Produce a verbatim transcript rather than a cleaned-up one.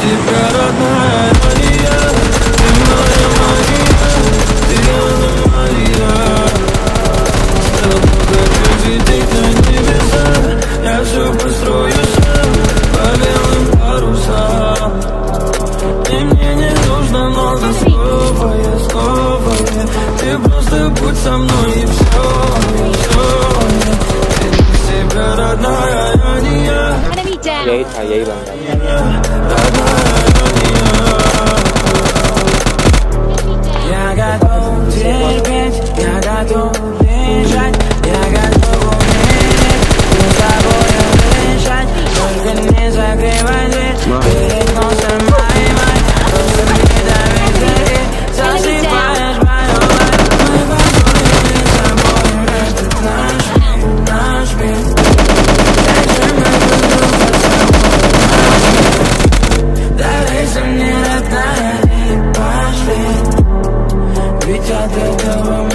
тебя, родная Мария. Ты моя Мария, ты Анна Мария. С тобой хочу лететь на небеса. Я все построю сам по белым парусам. И мне не нужно много слов, я снова я. Ты просто будь со мной и все, и все. Ты без тебя, родная, я не я. Yही था, यही बनता Я готов терпеть, я готов бежать, я готов умереть, но с тобой дышать. Только не закрывай дверь перед носом моей мать. Просто мне доверие, засыпаешь мою лайф. Мы позволили с собой этот наш мир, наш мир. Дальше мы друг друга с собой. Доверься мне, родная, и пошли. Ведь от этого